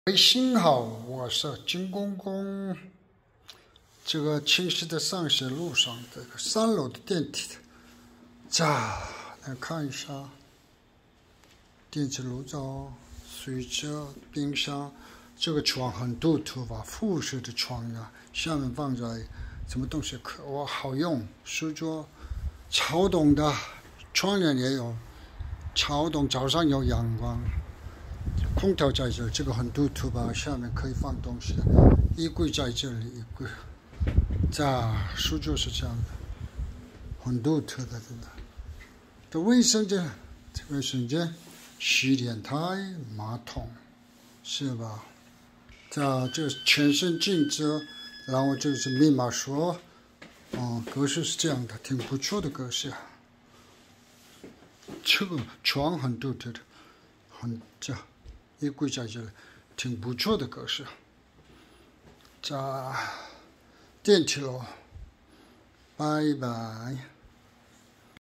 喂，幸好我是金公公。这个寝室的上学路上，这个3楼的电梯的，来看一下，电磁炉灶、水车、冰箱，这个床很独特吧？复式的床呀，下面放着什么东西可好用？书桌，超懂的，窗帘也有，超懂，早上有阳光。空调在这，这个很独特吧？下面可以放东西的，衣柜在这里，衣柜。书桌是这样的，很独特的，真的。这卫生间，洗脸台、马桶，是吧？这全身镜子，然后这是密码锁，格式是这样的，挺不错的格式。这个床很独特的，衣柜在这里，挺不错的格式。电梯了，拜拜。